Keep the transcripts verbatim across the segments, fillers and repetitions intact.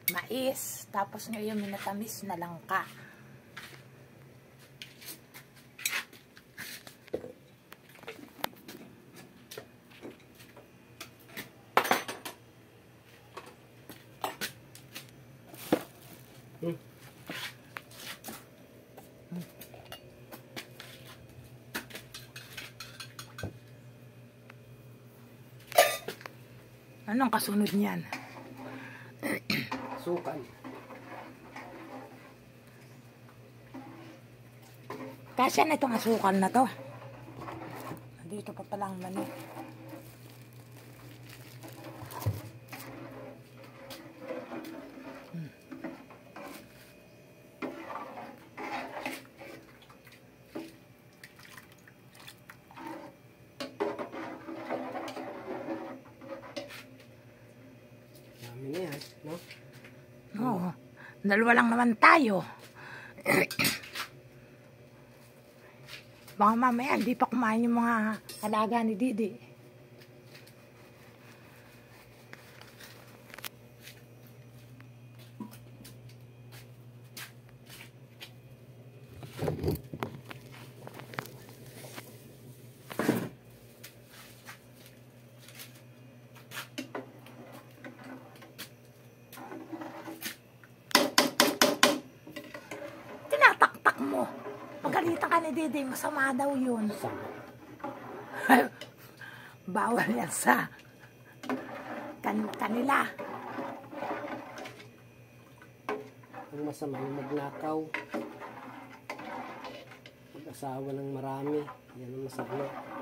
mais. Tapos ngayon minatamis na langka. Hmm. Anong kasunod niyan? Sukan. Kasi na itong asukal na to. Dito pa pala ang mani. Hmm. Dami na yan, no? Oo. Dalawa lang naman tayo. Baka mamaya hindi pa kumain yung mga alaga ni Didi. Tinataktak mo. Pagalitan ka ni Didi, masama daw yun. Bawal yan sa kan kanila. Ang masama yung magnakaw. Mag-asawa ng marami. Yan ang masama.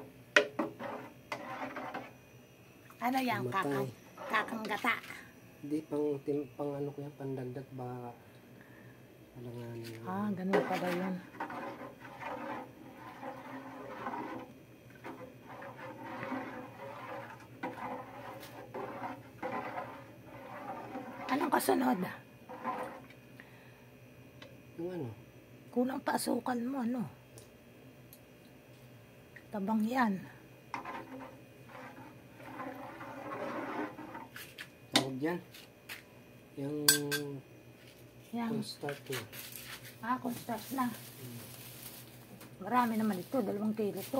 Ano yan? Kakang, kakang gata. Hindi, pang, tim, pang ano ko yan, pandagdag baka. Alanganin. Ah, ganun pala yun. Anong kasunod? Yung ano? Kulang pa asukal mo, ano? Tabang yan. Tawag yan? Yung... Yan. start ko. Ah, kung start na. Hmm. Marami naman ito. Dalawang kilo ito.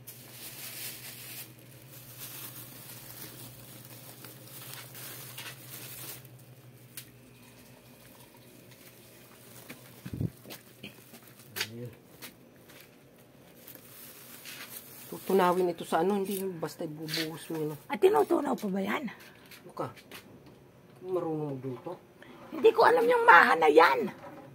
Tutunawin ito sa ano, hindi basta ibubuhos mo yun. At tinutunaw pa ba yan? Ano ka? Marunong magluto? Hindi ko alam yung maha na yan.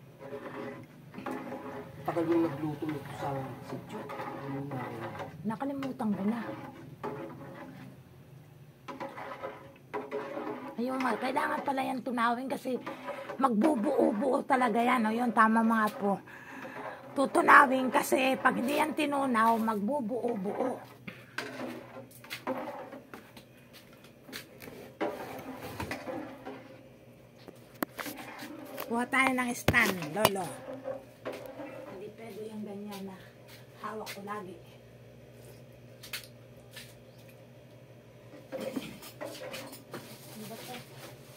Tagal mo nagluto nito sa sityo. Nakalimutan ko na. Ayun nga, kailangan pala yan tunawin kasi magbubuo-buo talaga yan. O yun, tama mga po. Tutunawin kasi pag hindi yan tinunaw, magbubuo-buo. Kuha tayo ng stand, Lolo. Hindi pwede yung ganyan na hawak ko lagi. Ano ba ito?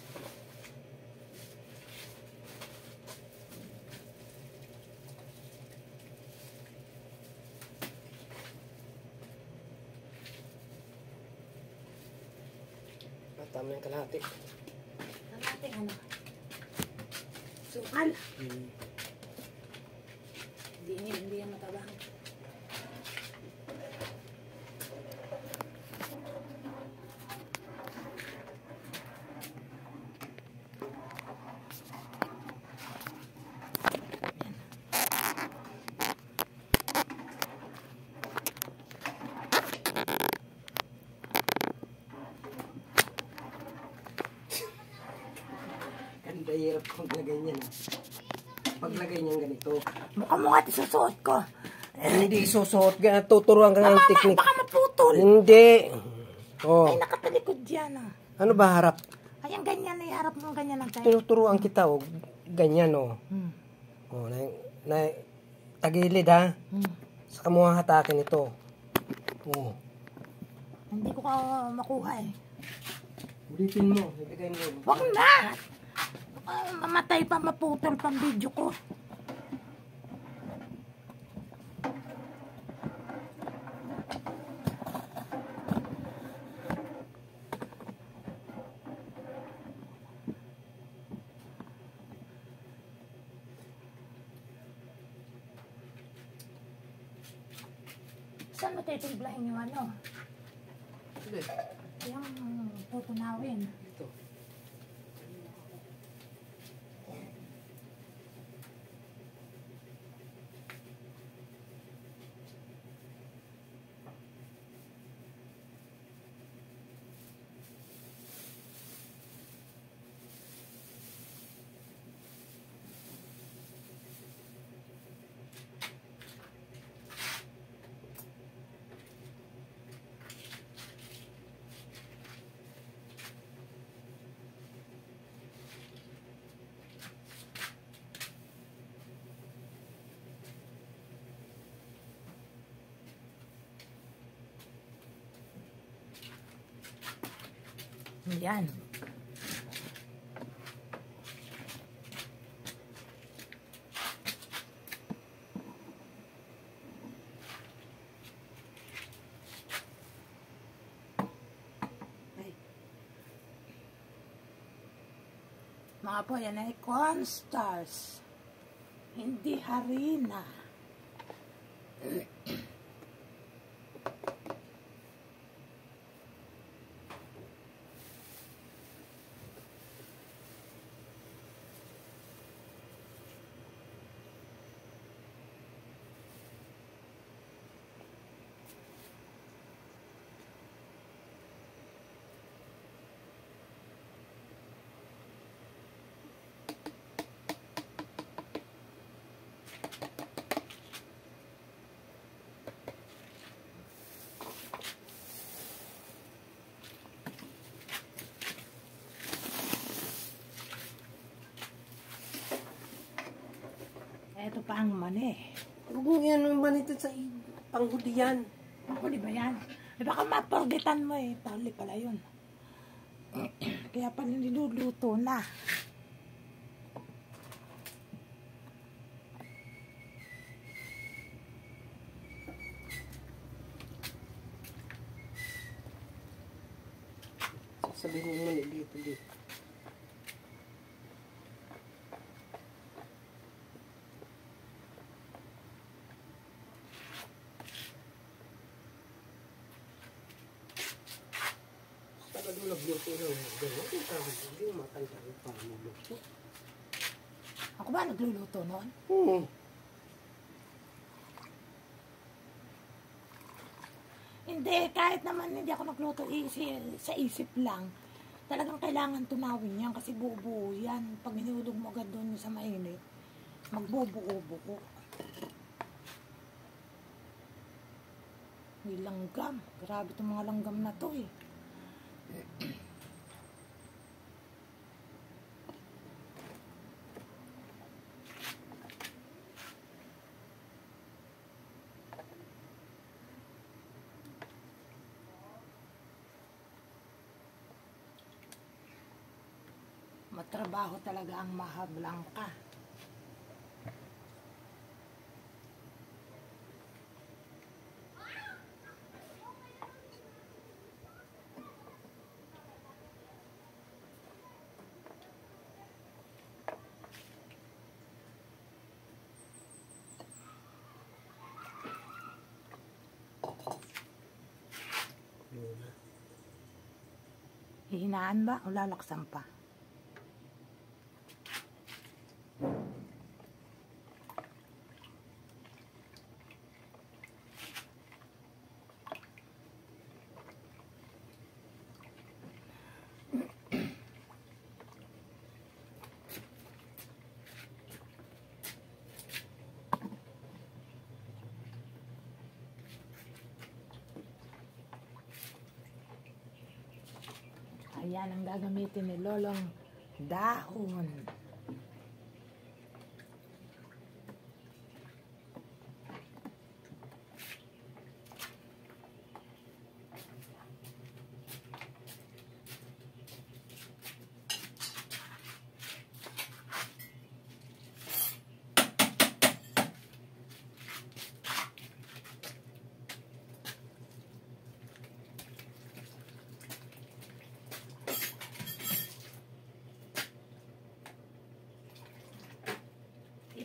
Tama yung kalahati. Kalahati ano? Sukal. Hmm. Hindi, hindi yan matabang. Ganda, hirap paglagay niyan. Paglagay niyan ganito. Mukha mo nga isusuot ko. Hindi isusuot. Tuturuan ka ng technique. Baka maputol. Hindi. Oh. Ay, nakatalikod dyan. Oh. Ano ba harap? Ay, ang ganyan. Ay, harap mo ganyan ang tayo. Tinuturuan kita. Oh. Ganyan, oh. Hmm. Oh, na, na, tagilid, ha? Hmm. Saka mo hatakin ito. Oh. Hindi ko ka makuha eh. Ulitin mo. Ibigay mo. Huwag na! Ah, mamatay pa, maputol pang video ko. Saan mo titimplahin yung ano? Sige. Yung tutunawin. Ito. Yan. Ay. Mga po, yan ay cornstarch. Hindi harina. Ito pa ang mani. Huwag yan naman ito sa i- panghuli yan. Huli ba yan? Eh, baka maporgetan mo eh. Tali pala yun. Kaya pala niluluto na. Sabihin mo muna dito dito. Talagang nagluto ng gano'n. Hindi yung matanda yung pamuluto. Ako ba nagluluto noon? Oo. Hindi, kahit naman hindi ako nagluto isi, sa isip lang. Talagang kailangan tunawin yan kasi bubuo yan. Pag hinulog mo agad doon sa mainit, magbubuo-buo. May langgam. Grabe itong mga langgam na to eh. Matrabaho talaga ang mahablang ka. Hihinaan ba o lalaksan pa? Ayan ang gagamitin ni Lolong dahon.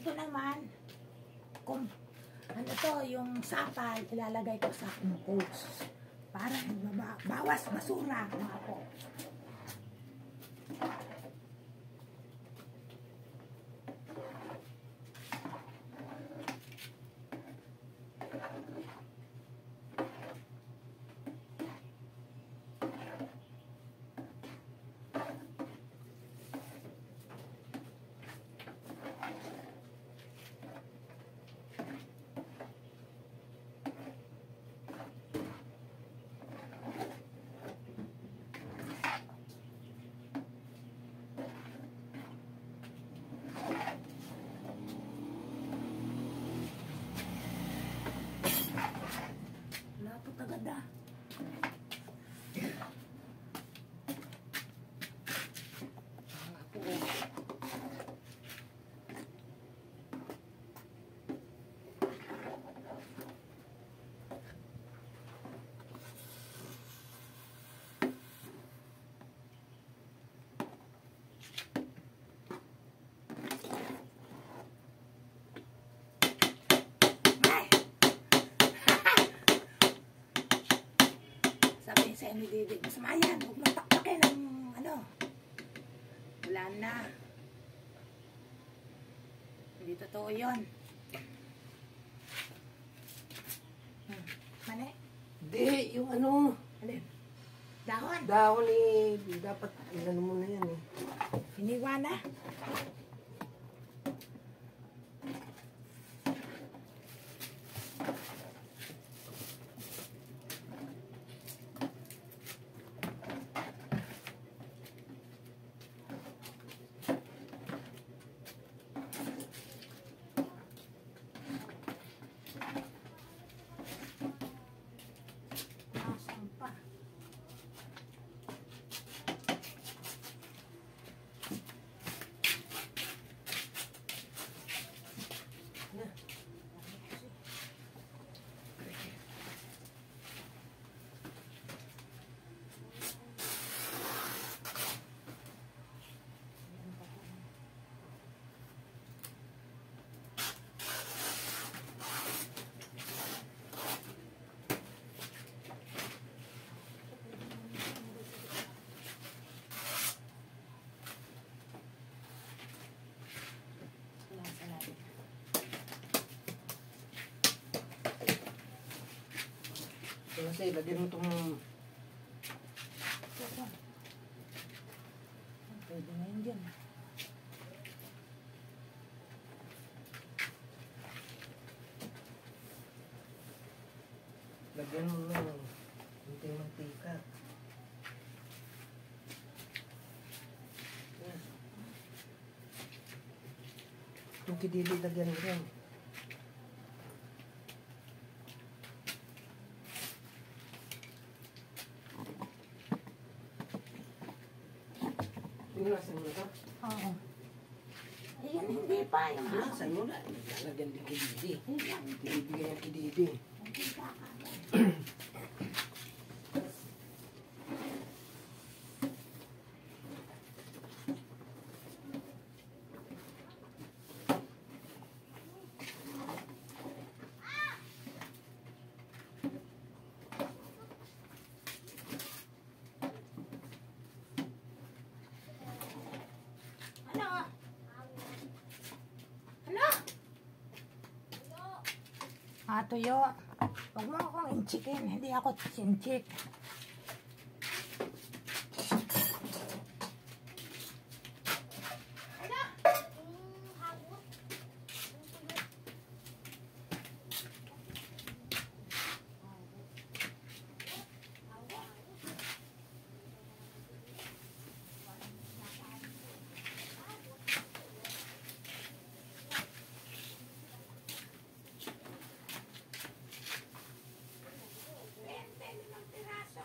Ito naman, kung ano to, yung sapal, ilalagay ko sa compost. Para maba- bawas basura, mga po. Lapot agad ah. Sabi sa inyo, Didi, masama yan. Huwag mong taktakin ng ano. Wala na. Hindi totoo yun. Hmm. Mani? Hindi, yung ano, Alin? Dahon? dahon eh, dapat, ano mo na yan eh. Hiniwa na? Asan pa? Kasi lagyan mo itong, Pwede na yun dyan. lagyan mo ng kunting mantika. Yan. Itong kidili lagyan mo rin. Pinasan mo na ito? Oo. Ayan, hindi pa. Yung hapon. Pinasan mo na. Lalagyan din kididi. Ayan, Bibigyan yung kididi. hindi pa kagad. Ano? Ano? Ah, tuyo. Huwag mo akong inchikin. Hindi ako chinchik. Bente limang piraso.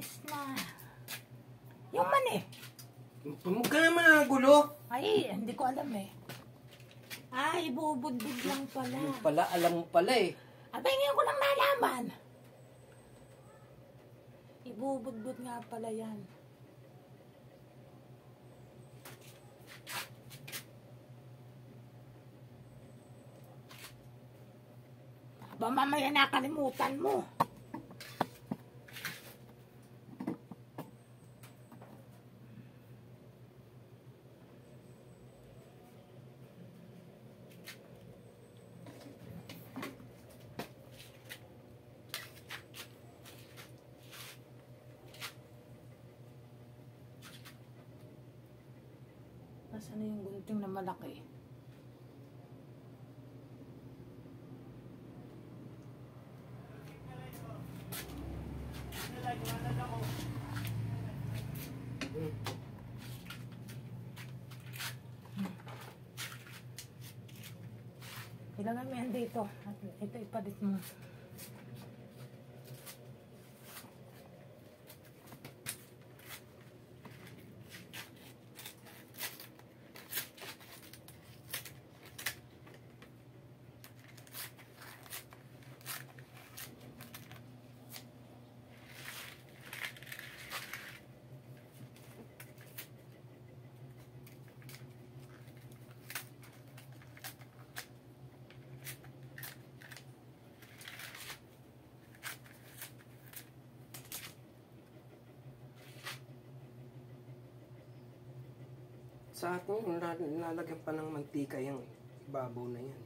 Alis na. Yung mani. Huwag ka naman nagulo. Ay, hindi ko alam eh. Ay, bubudbud lang pala. Yung pala, alam mo pala eh. Abay, ngayon ko lang nalaman. Ibubudbud nga pala yan. Aba, mamaya nakalimutan mo. Nasaan na yung gunting na malaki? Ilagay mo yan dito. At ito ipalit mo. Sa atin, nilalagyan pa ng mantika yung ibabaw na yan.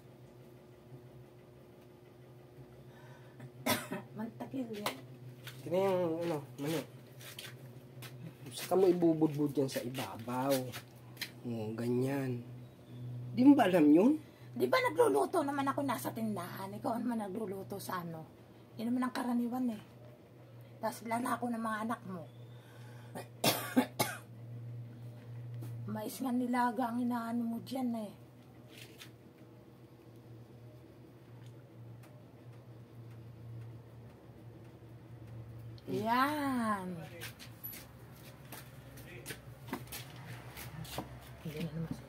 Mantakil yan. Kaya yung, ano, mani. Saka mo ibubudbud yan sa ibabaw. O, ganyan. Di mo ba alam yun? Di ba nagluluto naman ako nasa tindahan? Ikaw naman nagluluto sa ano? Yun naman ang karaniwan eh. Tapos lalako ng mga anak mo. Mais nga nilaga ang inaano mo dyan eh. Yan. Yan na naman.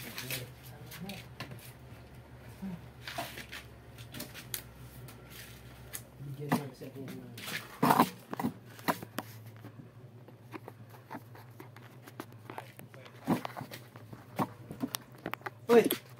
Bigyan lang sa akin. Uy!